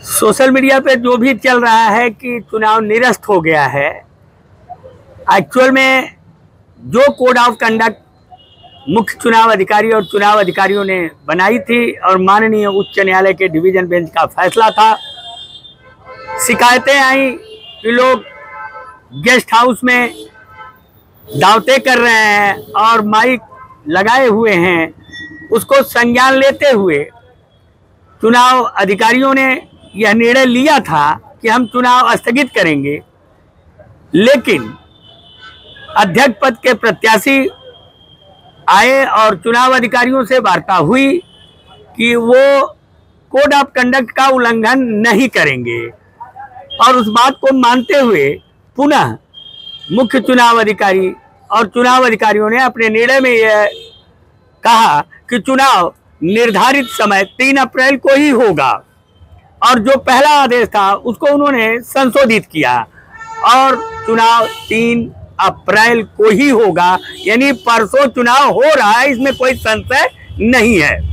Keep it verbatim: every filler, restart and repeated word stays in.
Social media पे जो भी चल रहा है कि चुनाव निरस्त हो गया है, एक्चुअल में जो कोड ऑफ कंडक्ट मुख्य चुनाव अधिकारी और चुनाव अधिकारियों ने बनाई थी और माननीय उच्च न्यायालय के डिवीजन बेंच का फैसला था, शिकायतें आई कि लोग गेस्ट हाउस में दावतें कर रहे हैं और माइक लगाए हुए हैं, उसको संज्ञान लेते हुए चुनाव अधिकारियों ने यह निर्णय लिया था कि हम चुनाव स्थगित करेंगे। लेकिन अध्यक्ष पद के प्रत्याशी आए और चुनाव अधिकारियों से वार्ता हुई कि वो कोड ऑफ कंडक्ट का उल्लंघन नहीं करेंगे और उस बात को मानते हुए पुनः मुख्य चुनाव अधिकारी और चुनाव अधिकारियों ने अपने निर्णय में यह कहा कि चुनाव निर्धारित समय तीन अप्रैल को ही होगा और जो पहला आदेश था उसको उन्होंने संशोधित किया और चुनाव तीन अप्रैल को ही होगा, यानी परसों चुनाव हो रहा है, इसमें कोई संशय नहीं है।